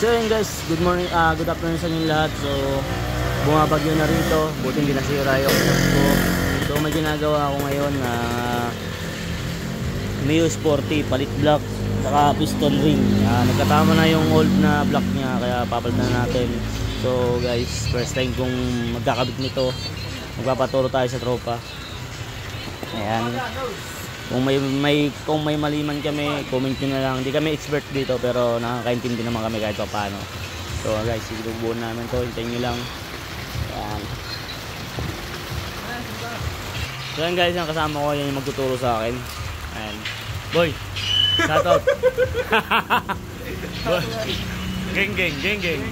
So yun guys, good morning, good afternoon sa inyo lahat. So bumabagyo na rito, buti hindi nasira yung post ko. So may ginagawa ako ngayon na Mio Sporty, palit block, saka piston ring. Nagkatama na yung old na block niya, kaya papalitan na natin. So guys, first time kong magkakabit nito, magpapaturo tayo sa tropa. Ayan. Kung may mali man kami, comment nyo na lang. Hindi kami expert dito pero nakakaintindi naman kami kahit pa paano. So guys, sinubuan namin to, hintayin nyo lang. Ayan. So yan guys, yung kasama ko, yan yung magtuturo sa akin. Ayan. Boy, shout out. Geng.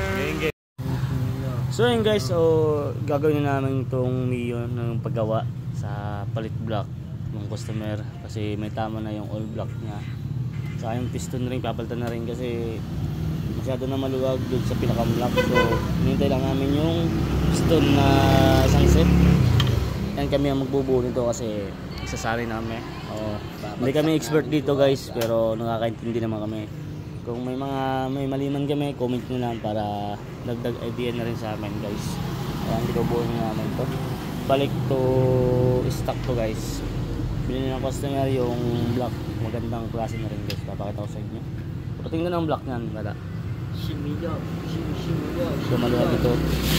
So yan guys, so gagawin na namin itong Mio ng paggawa sa palit block ng customer kasi may tama na yung old block niya. Saka yung piston ring papalitan na rin kasi masyado na maluwag doon sa pinakam block. So hinintay lang namin yung piston na isang set. Yan kami ang magbubuo nito kasi isasali namin. Hindi kami expert dito guys pero nakakaintindi naman kami. Kung may maliman kami, comment nyo lang para dagdag idea na rin sa amin guys. Ayan, binubuo namin to. Balik to stock to guys. Bilhin ng customer yung block, magandang klase na rin guys. Papakita ko sa inyo. Pero tingnan ang block nyan, wala. Shimido. So maluwag ito.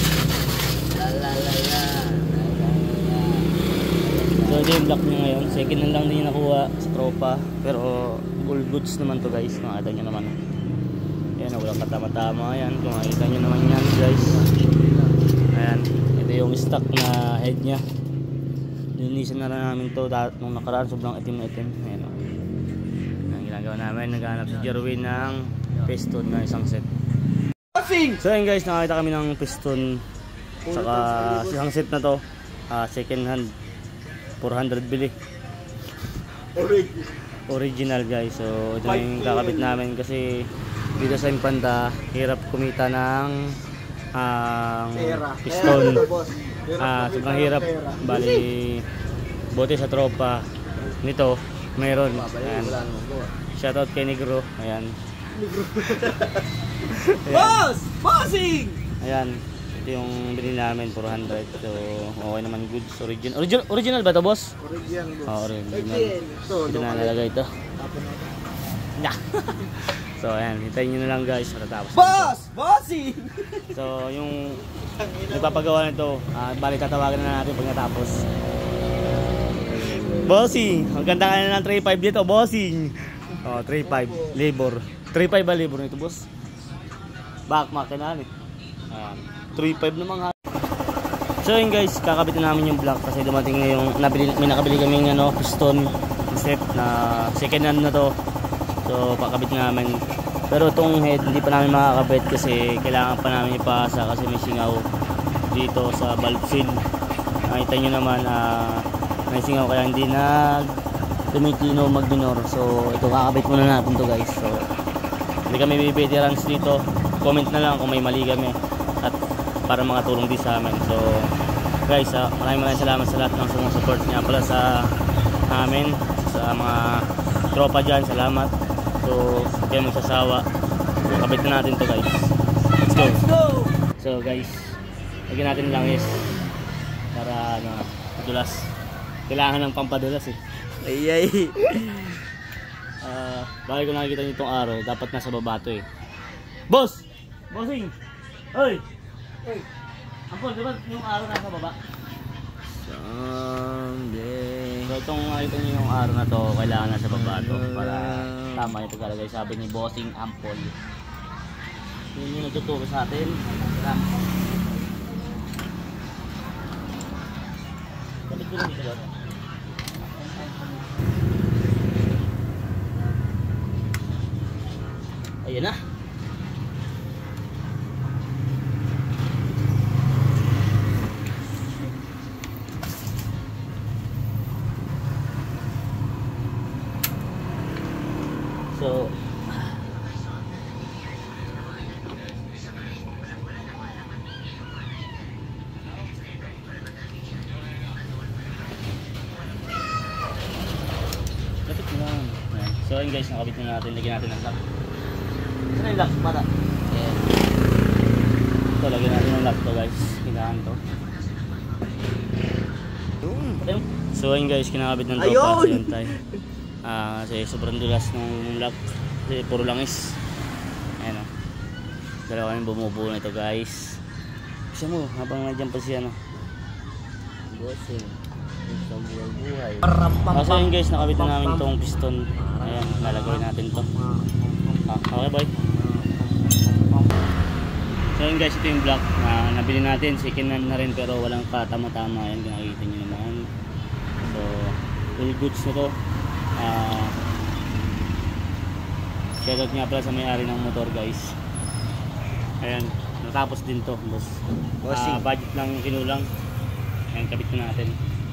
So ito yung block niya ngayon. Second hand lang din yung nakuha sa tropa. Pero full goods naman to guys. Makita nyo naman. Ayan, walang katama-tama. Ayan, kung makita nyo naman yan guys. Ayan, ito yung stock na head nya. Nilinisan na rin namin to nung nakaraan, sobrang itim na itim. Ayan o. Ang ginagawa namin, naghanap si Jerwin ng piston na isang set. So ayan guys, nakakita kami ng piston. Saka isang set na to, second hand, 400 bili. Original guys. So ito na yung kakabit namin kasi dito sa Impanda, hirap kumita ng piston. Sobrang hirap. Bali bote sa tropa nito meron. Ayan. Shoutout kay Negro. Ayan. Bossing! Ayan, ito yung binili namin, 400. So okay naman, goods. Original ba ito boss? Original. Ito na nalagay ito. So ayan, hintayin nyo na lang guys matatapos. Bossing! So yung nagpapagawa nito, bali tatawagan na natin pag natapos. Bossing, ang ganda ka na ng 3.5 dito, bossing. 3.5 labor. 3.5 ba labor nito boss? Back makina eh. 3.5 naman ha. So yun guys, kakabitin namin yung block kasi dumating na yung may nakabili kaming piston set na second hand na to. So pakabit namin. Pero itong head hindi pa namin makakabit kasi kailangan pa namin ipasa kasi may singaw dito sa valve seal. Nakita nyo naman may singaw kaya hindi tumitino mag-minor. So ito kakabit muna natin to guys. So hindi kami veterans dito. Comment na lang kung may mali kami at para mga tulong din sa amin. So guys, maraming salamat sa lahat ng sumusupport niya pala sa amin, sa mga tropa dyan. Salamat. So huwag kayo magsasawa. So kabit na natin to guys. Let's go! So guys, lagyan natin lang is para padulas. Kailangan ng pampadulas eh. Ay. Bakit kung nakikita nyo itong araw, dapat nasa baba to eh. Boss! Bossing! Oy! Ampol, diba yung araw nasa baba? Someday. So itong nakikita nyo yung araw na to, kailangan nasa baba to para tama yung pagkalagay. Sabi ni Bossing Ampol. Yun yung nagtuturo sa atin. Balik ko lang dito. Ayan na. So lapit na lang. So ayun guys, nakabit na natin, lagyan natin ng lock. Saan yung lock? Bata? Ito, lagyan natin ng lock to guys. Kailangan to. So ayun guys, kinakabit ng tropa si Yantay. Kasi sobrang dulas ng lock. Kasi puro langis. Ayan o. Dalawa kami bumubuo na ito guys. Isa mo, habang nandiyan pa siya no. Bossing. Isang buhay-buhay. So ayun guys, nakabit na namin itong piston. Ayan, lalagay natin to. Okay boy. So yun guys, ito yung block na nabili natin. Second hand na rin pero walang katama-tama. Ayan, nakikita nyo naman. So, full goods na to. Shoutout nga pala sa may-ari ng motor guys. Ayan, natapos din to boss. Budget lang yung kinulang. Ayan, kabit na natin.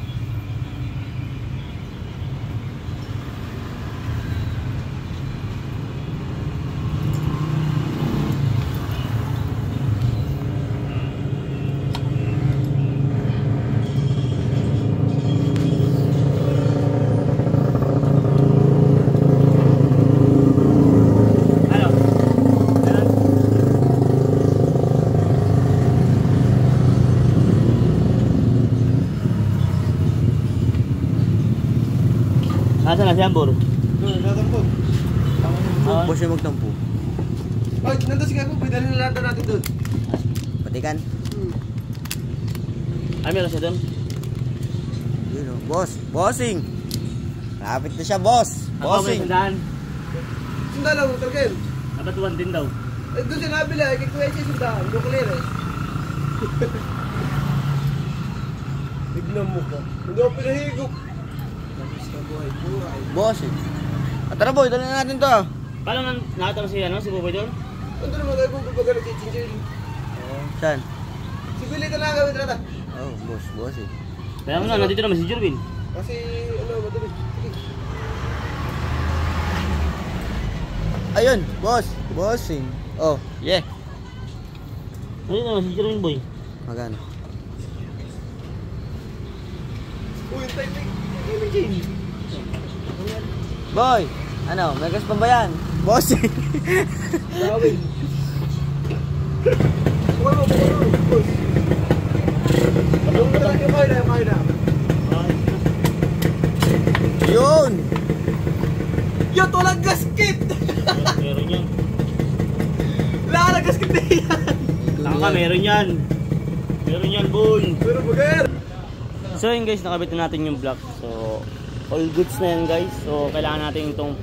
Nasaan na si Ambor? Doon, natampog. Boss yung magtampo. Ay, nandun si Gago, pwede na lahat natin doon. Patikan. Ay, meron siya doon? Yun o. Boss. Bossing. Lapit na siya, boss. Bossing. Sandaan. Sunda lang, Tarkel. Nabatuan din daw. Eh, doon siya nabila, kay Kuya siya sunda. Hindi ko clear eh. Tignan mo ka. Hindi ako pinahigop. Bossing. Tara boy, dali na natin to. Paano nakita mo si Buboy doon? Ano naman kayo kung pagpagalit si Chinchil? Saan? Si Billy talaga gawin rata. Oh, boss. Bossing. Kaya mo na, nandito naman si Jervin. Kasi, ano, matuloy. Sige. Ayun, boss. Bossing. Oh, yeah. Nandito naman si Jervin boy. Magano? Uy, yung typing. Yung Jane. Boy, ano, may gas pa ba yan? Bossing. Gawin. Bukal mo. Boss. Yung kayo na. Yun. Yun, walang gasket! Meron yan. Wala gasket na yan! Tanga, meron yan. Meron yan boy. Pero bagar! So yun guys, nakabit na natin yung block. So all goods na yan guys. So kailangan natin itong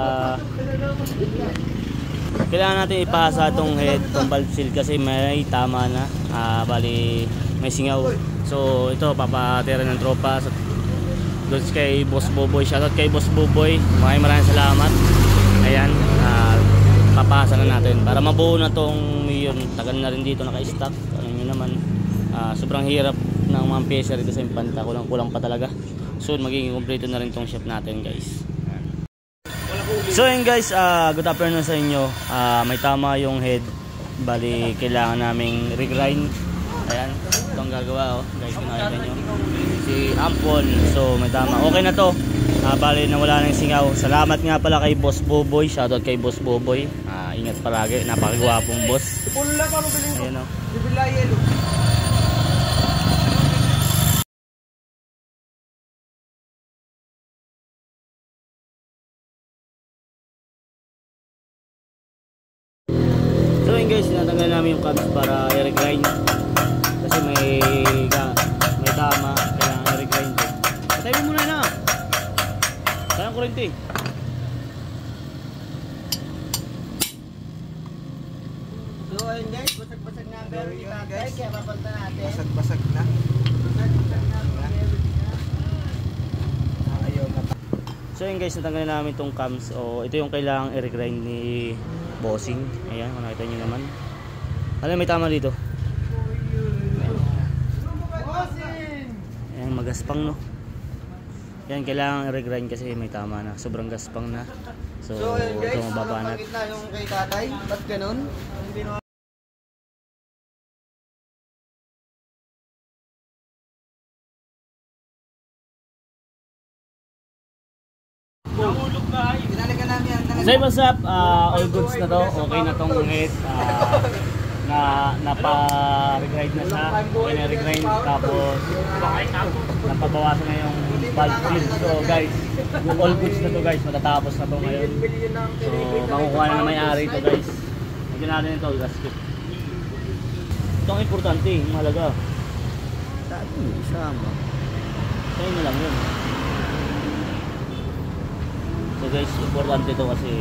kailangan natin ipasa itong head, itong valve seal kasi may tama na. Bali may singaw. So ito papatira ng tropa sa doon kay Boss Boboy. Shoutout kay Boss Boboy. Maraming salamat. Ayan, papasa na natin para mabuo na tong yun. Tagal na rin dito naka-stock. Alam niyo naman, sobrang hirap ng mga pyesa rito sa Impanta. Kulang pa talaga. Soon magiging kompleto na rin tong shop natin guys. So yun guys, good afternoon sa inyo. May tama yung head. Bali kailangan naming regrind. Ayan, ito ang gagawa guys, kinakita nyo si Ampon. So may tama, okay na to. Bali nawala na yung singaw. Salamat nga pala kay Boss Boboy. Shoutout kay Boss Boboy. Ingat palagi, napakagwapong boss. Pulo lang pa mabiling ko. Ayan o. Bibila yelo. So yun guys, tinatanggal namin yung cabs para i-regrind. Kasi may tama, kailangan i-regrind ko. Patay mo muna na. Sayang kurente. So ayun guys, basag-basag na ang meron ni Tatay, kaya papalta natin. Basag-basag na. Ayaw na. So yun guys, natanggal namin itong cams. O ito yung kailangang i-regrind ni Bossing. Ayan, kung nakita nyo naman. Alam, may tama dito. Ayan, magaspang no. Yan, kailangan i-regrind kasi may tama na. Sobrang gaspang na. So ayun guys, ito mababanat. bakit na yung kay Tatay? Ba't ganun? Hindi na Nahulog na ay. pinalikan namin yan. So what's up? All goods na to. Okay na tong head. Napa-regrind na siya. Okay na regrind. Tapos napabawasan na yung valve seal. So guys, all goods na to guys. Matatapos na to ngayon. So makukuha na may-ari ito guys. Nagyan natin ito gasket. Ito ang importante, yung mahalaga. Sabi, isama. Sa'yo na lang yun. So guys, importante ito kasi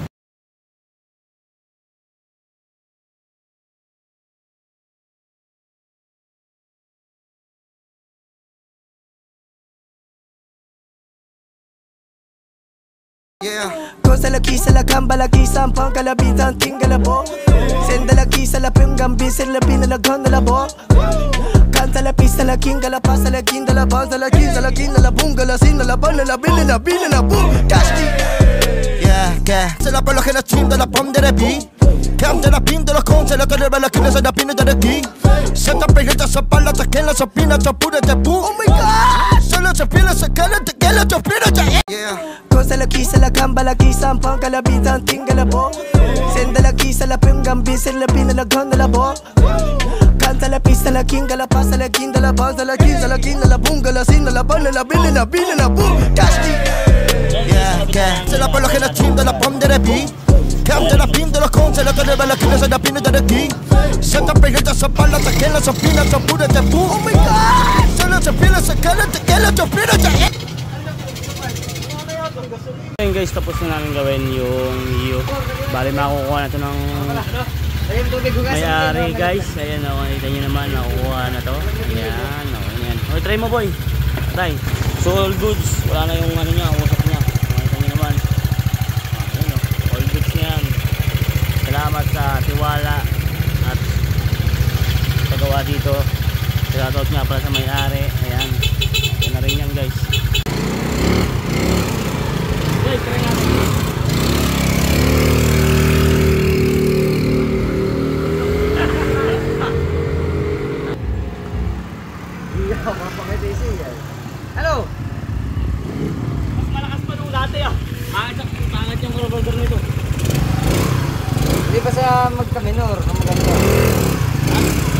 Con sa laki sa lakang balaki sampang kalabitan tinggalabo Senda laki sa lapim gambi sa lapin na lagang nalabo Kanta lapi sa laking galapas sa laking dalaban sa laking nalabong galasin nalaban nalabin nalabin nalabong Kashti Yeah, c'est la balle qui la team de la pomme de la vie. Comme de la pine de la con, c'est la télé balle qui la pine de la vie. C'est ta pelle, ta sapala, ta kella, sa pina, ta pura, ta boo. Oh my god! Solo sa pila, sa kella, ta kella, ta pina, ta yeah. Con sa laki sa lakang balaki sampang kalabitan tinggalabo Senda laki sa lapim gambi sa lapin na lagang nalabo Kanta lapi sa laking galapas sa laking dalaban sa laking nalabong galasin nalaban nalabin nalabin nalabong Kashti Yeah, c'est la balle qui la team de la pomme de la vie. Comme de la pine de la con, c'est la télé balle qui la pine de la vie. C'est ta pelle, ta sapala, ta kella, sa pina, ta pura, ta boo. Oh my god! Solo sa pila, sa kella, ta kella, ta pina, ta ayun guys, tapos na namin gawin yung iyo. Bali makukuha na ito ng may-ari guys. Ayan o, nakita nyo naman, nakukuha na to. Ayan, okay na yan. Okay, try mo boy. Try. So all goods, wala na yung ano niya, usap niya. Nakita nyo naman. Ayan o, all goods yan. Salamat sa tiwala at paggawa dito. Shoutout nga pala sa may-ari. Ayan, ayan na rin yan guys. Guys, try natin. Hello! Mas malakas pa nung dati ah. Pangit yung roller nito. Hindi pa sa magka-minor, maganda.